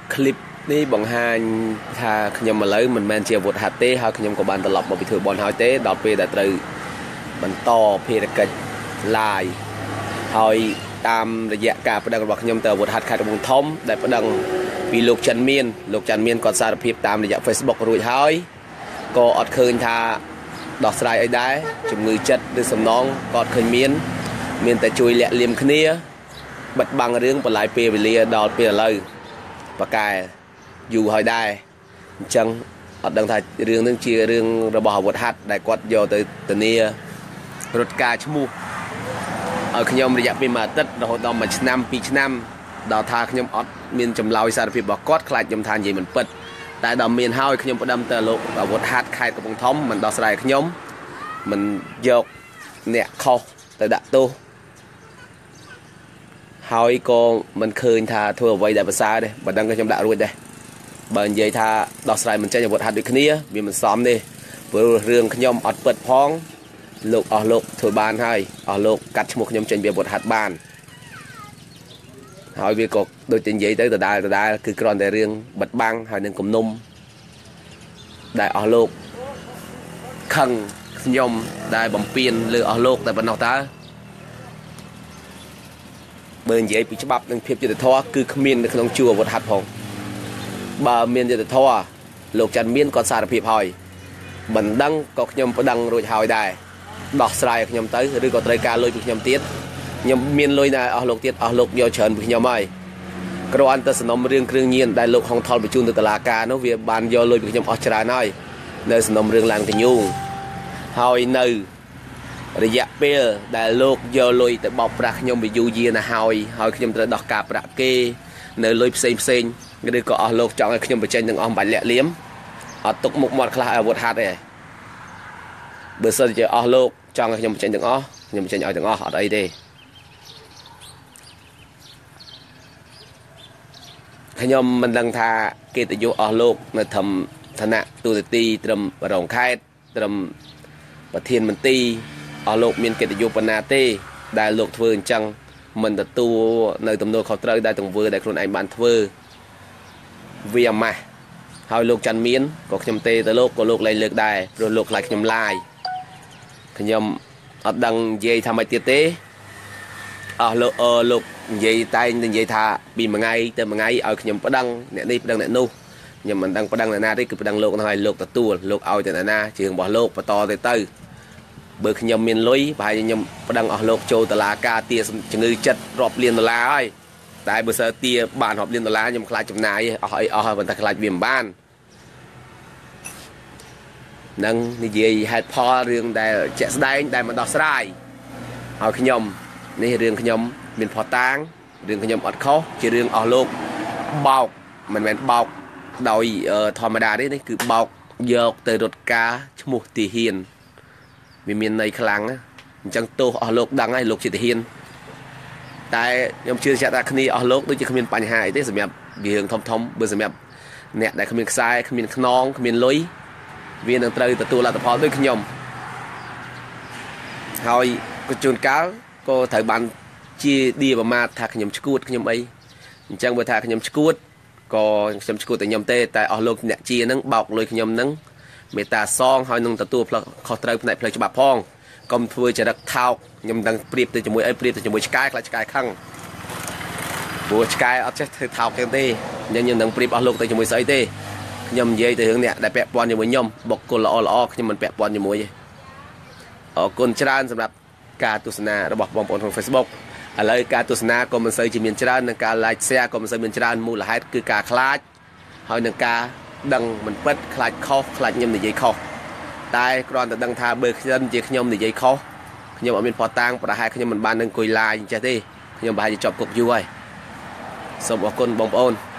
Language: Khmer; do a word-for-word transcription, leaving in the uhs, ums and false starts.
clip នេះបង្ហាញថាខ្ញុំឥឡូវមិនមែនជាអាវុធហត្ថទេហើយខ្ញុំក៏បានត្រឡប់មកពីធ្វើបនហើយទេដល់ពេលដែលត្រូវបន្តភារកិច្ច live ហើយតាមរយៈការប្តឹងរបស់ខ្ញុំទៅអាវុធហត្ថខេត្តកំពង់ធំដែលប្តឹងពីលោកច័ន្ទមានលោកច័ន្ទមានគាត់សារភាពតាមរយៈ Facebook រួចហើយក៏អត់ឃើញថាដោះស្រាយអីដែរជំងឺចិត្តឬសំណងក៏អត់ឃើញមានមានតែជួយលាក់លៀមគ្នាបិទបាំងរឿងបន្លាយពេលវេលាដល់ពេលឥឡូវប៉ាកែយូរហើយដែរអញ្ចឹងអត់ដឹងថារឿងនឹងជារឿងរបស់អាវុធហត្ថដែលគាត់យកទៅធានារត់ការឈ្មោះឲ្យខ្ញុំរយៈពេលមួយអាទិត្យរហូតដល់មួយឆ្នាំពីរឆ្នាំដល់ថាខ្ញុំអត់មានចម្លើយសារភាពរបស់គាត់ខ្លាចខ្ញុំថានិយាយមិនពិតតែដល់មានហើយខ្ញុំផ្ដាំទៅលោកអាវុធហត្ថខេត្តកំពង់ធំមិនដោះស្រាយខ្ញុំមិនយកអ្នកខុសទៅដាក់ទោសហើយក៏មិនឃើញថាធ្វើអ្វីដែលប្រសើរទេបើដឹងខ្ញុំដាក់រួចដែរបើនិយាយថាដោះស្រាយមិនចេញអាវុធហត្ថដូចគ្នាវាមិនសមទេព្រោះរឿងខ្ញុំអត់ពិតផងលោកអស់លោកធ្វើបានហើយអស់លោកកាត់ឈ្មោះខ្ញុំចេញពីអាវុធហត្ថបានហើយវាក៏ដូចតែនិយាយទៅដដែលដដែលគឺគ្រាន់តែរឿងបិទបាំងហើយនឹងគំនុំដែលអស់លោកខឹងខ្ញុំដែលបំពេញលើអស់លោកតែប៉ុណ្ណោះតើបើនិយាយពីច្បាប់និងភាពយុត្តិធម៌គឺគ្មាននៅក្នុងជួរអាវុធហត្ថផងបើមានយុត្តិធម៌លោកច័ន្ទមានគាត់សារភាពហើយមិនដឹងក៏ខ្ញុំប្តឹងរួចហើយដែរដោះស្រាយឲ្យខ្ញុំទៅឬក៏ត្រូវការលុយពីខ្ញុំទៀតខ្ញុំមានលុយដែរអស់លោកទៀតអស់លោកយកច្រើនពីខ្ញុំហើយគ្រាន់តែសំណុំរឿងគ្រឿងញៀនដែលលោកហុងថុលបញ្ជូនទៅតុលាការនោះវាបានយកលុយពីខ្ញុំអស់ច្រើនហើយនៅសំណុំរឿងឡានកញូហើយនៅរយៈពេលដែលលោកយកលុយទៅបោកប្រាស់ខ្ញុំវាយូរយារណាស់ហើយហើយខ្ញុំត្រូវដោះការប្រាក់គេនៅលុយផ្សេងផ្សេងឬក៏អស់លោកចង់ឲ្យខ្ញុំបញ្ចេញទាំងអស់មិនបាច់លាក់លៀមអត់ទុកមុខមាត់ខ្លះអាវុធហត្ថទេបើសិនជាអស់លោកចង់ឲ្យខ្ញុំបញ្ចេញទាំងអស់ខ្ញុំបញ្ចេញឲ្យទាំងអស់អត់អីទេខ្ញុំមិនដឹងថាកិត្តិយសអស់លោកនៅធម្មឋានៈទូតទីត្រឹមរងខេត្តត្រឹមប្រធានមន្ត្រីអស់លោកមានកិត្តិយសប៉ុណ្ណាទេដែលលោកធ្វើអញ្ចឹងមិនទទួលនៅទំនួលខុសត្រូវដែលទង្វើដែលខ្លួនឯងបានធ្វើវាអាម៉ាស់ហើយលោកច័ន្ទមានក៏ខ្ញុំទេទៅលោកក៏លោកលែងលើកដែរព្រោះលោកខ្លាចខ្ញុំឡាយខ្ញុំអត់ដឹងនិយាយថាម៉េចទៀតទេអស់លោកអឺលោកនិយាយតែងនិយាយថាពីមួយថ្ងៃទៅមួយថ្ងៃឲ្យខ្ញុំប្តឹងអ្នកនេះប្តឹងអ្នកនោះខ្ញុំមិនដឹងប្តឹងអ្នកណាទេគឺប្តឹងលោកនោះឲ្យលោកទទួលលោកឲ្យទៅអ្នកណាជារឿងរបស់លោកបន្តទៅទៅបើខ្ញុំមានលុយប្រហែលខ្ញុំប្តឹងអស់លោកចូលតុលាការទាជំងឺចិត្តរាប់លានដុល្លារហើយតែបើសើទាបានរាប់លានដុល្លារខ្ញុំខ្លាចចំណាយអស់អីអស់ហើយប៉ុន្តែខ្លាចវាមិនបាននឹងនិយាយហេតុផលរឿងដែលជាក់ស្ដែងដែលមិនដោះស្រាយហើយខ្ញុំនេះរឿងខ្ញុំមានផុសតាងរឿងខ្ញុំអត់ខុសជារឿងអស់លោកបោកមិនមែនបោកដោយធម្មតាទេនេះគឺបោកយកទៅរត់ការឈ្មោះទាហានវាមានន័យខ្លាំងណាអញ្ចឹងទោសអស់លោកដឹងហើយលោកជាទាហានតែខ្ញុំជឿជាក់ថាគ្នាអស់លោកដូចជាគ្មានបញ្ហាអីទេសម្រាប់វារឿងធំធំបើសម្រាប់អ្នកដែលគ្មានខ្សែគ្មានខ្នងគ្មានលុយវានឹងត្រូវទទួលលទ្ធផលដូចខ្ញុំហើយក៏ជួនកាលក៏ត្រូវបានជាឌីប្រមាថថាខ្ញុំឈួតខ្ញុំអីអញ្ចឹងបើថាខ្ញុំឈួតក៏ខ្ញុំឈួតតែខ្ញុំទេតែអស់លោកអ្នកជានឹងបោកលុយខ្ញុំនឹងមេត្តាសងហើយនឹងទទួលផ្លូវខុសត្រូវផ្នែកផ្លូវច្បាប់ផងកុំធ្វើចរិតថោកខ្ញុំមិនដឹងប្រៀបទៅជាមួយអីប្រៀបទៅជាមួយឆ្កែខ្លាចឆ្កែខឹងព្រោះឆ្កែអត់ចេះធ្វើថោកទេទេអញ្ចឹងខ្ញុំនឹងប្រៀបអស់លោកទៅជាមួយស្អីទេខ្ញុំនិយាយទៅរឿងអ្នកដែលពាក់ព័ន្ធជាមួយខ្ញុំបុគ្គលល្អល្អខ្ញុំមិនពាក់ព័ន្ធជាមួយទេអរគុណច្រើនសម្រាប់ការទស្សនារបស់បងប្អូនក្នុង Facebook ឥឡូវការទស្សនាក៏មិនសូវជាមានច្រើននិងការ like share ក៏មិនសូវមានច្រើនមូលហេតុគឺការខ្លាចហើយនឹងការដឹងមិនពិតខ្លាចខុសខ្លាចខ្ញុំនិយាយខុសតែគ្រាន់តែដឹងថាបើខ្ញុំជាខ្ញុំនិយាយខុសខ្ញុំអត់មានផុសតាងប្រហែលខ្ញុំមិនបាននឹងអង្គុយ live អញ្ចឹងទេខ្ញុំប្រហែលជាជាប់គុកយូរហើយសូមអរគុណបងប្អូន